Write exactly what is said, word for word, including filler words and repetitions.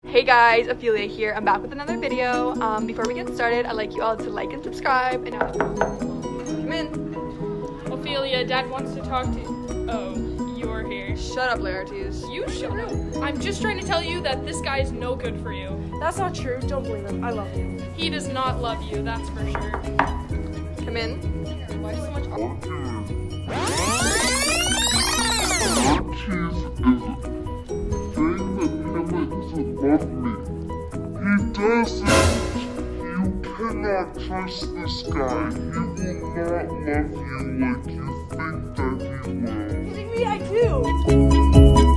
Hey guys, Ophelia here. I'm back with another video. Um, before we get started, I'd like you all to like and subscribe. And now, come in. Ophelia, Dad wants to talk to you. Oh, you're here. Shut up, Laertes. You shut up. I'm just trying to tell you that this guy is no good for you. That's not true. Don't believe him. I love you. He does not love you, that's for sure. Come in. Why so much? Laertes is saying that Helen doesn't love me. He doesn't. You cannot trust this guy. He will not love you like you think that he will. Kidding me? I do.